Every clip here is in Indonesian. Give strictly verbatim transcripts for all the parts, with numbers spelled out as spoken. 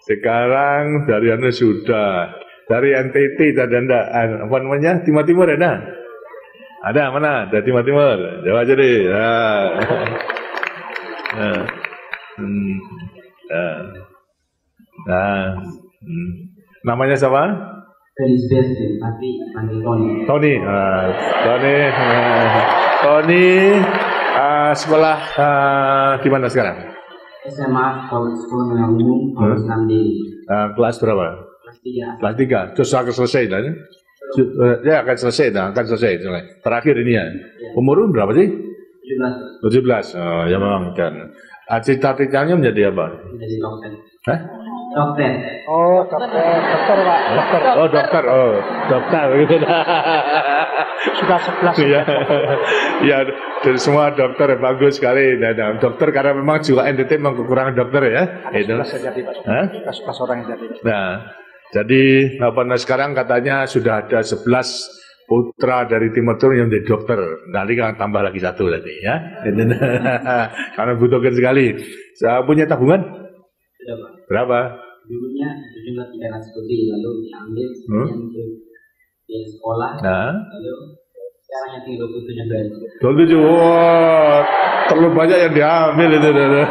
Sekarang dari anu sudah. Dari N T T tadi ada apa namanya? Timur Timur ada? Ada mana? Dari Timur Timur. Jawab aja deh. Nah. Nah. Hmm. Nah. Nah. Hmm. Namanya siapa? Tapi panggil Tony. Tony. Uh, Tony. Uh, Tony. Uh, sekolah uh, di mana sekarang? S M A Sekolah Menengah Umum Paulus Nandi. Uh, kelas berapa? Kelas tiga. Kelas tiga. Terus akan selesai dah. Ya? Ya akan selesai dah, akan selesai. Terakhir ini ya. Umur berapa sih? tujuh belas. tujuh belas. Oh, ya memang kan. Cita-citanya menjadi apa? Menjadi dokter. Hah? Dokter. Oh, dokter, dokter Pak. Dokter. Oh, dokter. Oh, dokter gitu. Sudah sebelas. Iya. Ya, dari semua dokter bagus sekali. Dan dokter karena memang juga N T T memang kekurangan dokter ya. Itu. Pas orang yang jadi. Nah, jadi apa nah, sekarang katanya sudah ada sebelas putra dari Timur Timur yang menjadi dokter. Nanti kan tambah lagi satu tadi ya. Karena butuhkan sekali. Saya punya tabungan? Sudah, Pak. Berapa? Dulunya sejumlah tiga ratus lebih, lalu diambil Hmm? untuk di sekolah, Nah, lalu sekarang yang tinggal dua puluh tujuh bulan. dua puluh tujuh. Wow, terlalu banyak yang diambil itu.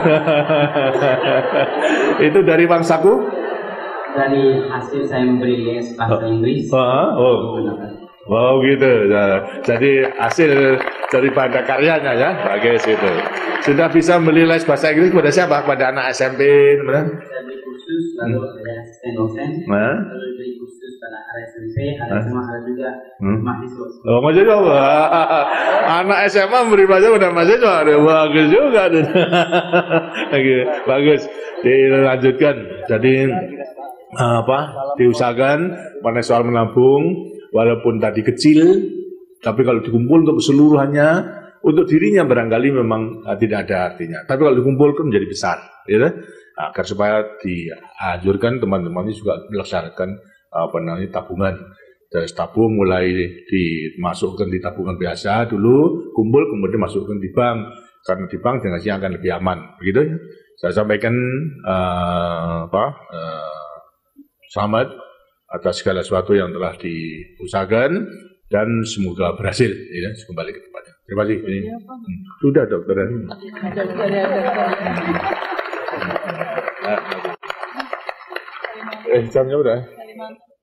Itu dari uang saku? Dari hasil saya memberi les bahasa Inggris. Oh, oh. Wow gitu. Jadi hasil daripada karyanya ya, bagus itu. Sudah bisa beli les bahasa Inggris pada siapa? Pada anak S M P, benar? Saya beri kursus, lalu ada asisten dosen, Nah. lalu beri kursus pada ada S M P, ada S M A, ada juga Hmm. mahasiswa. Oh, mahasiswa. Anak S M A beri bahasa pada mahasiswa. Bagus juga. Oke, bagus. Dilanjutkan. Jadi apa? Diusahakan pada soal menabung. Walaupun tadi kecil, tapi kalau dikumpul untuk keseluruhannya, untuk dirinya barangkali memang uh, tidak ada artinya. Tapi kalau dikumpulkan menjadi besar, ya, agar supaya dianjurkan teman-teman juga melaksanakan apa namanya tabungan. Dari tabung mulai dimasukkan di tabungan biasa dulu, kumpul kemudian masukkan di bank. Karena di bank jangkanya akan lebih aman, begitu ya. Saya sampaikan uh, apa? Uh, selamat atas segala sesuatu yang telah diusahakan dan semoga berhasil ya, kembali ke tempatnya. Terima kasih. Ini. Hmm. Sudah dokter. Hmm. Eh, jamnya udah.